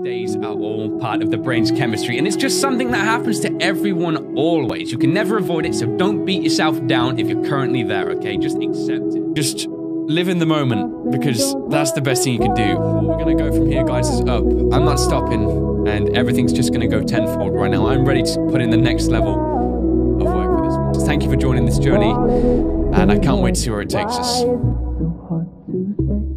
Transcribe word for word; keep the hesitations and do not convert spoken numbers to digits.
days are all part of the brain's chemistry, and it's just something that happens to everyone always. You can never avoid it, so don't beat yourself down if you're currently there, okay? Just accept it. Just live in the moment, because that's the best thing you can do. What we're gonna go from here, guys, is up. I'm not stopping, and everything's just gonna go tenfold right now. I'm ready to put in the next level of work for this. So thank you for joining this journey, and I can't wait to see where it takes us.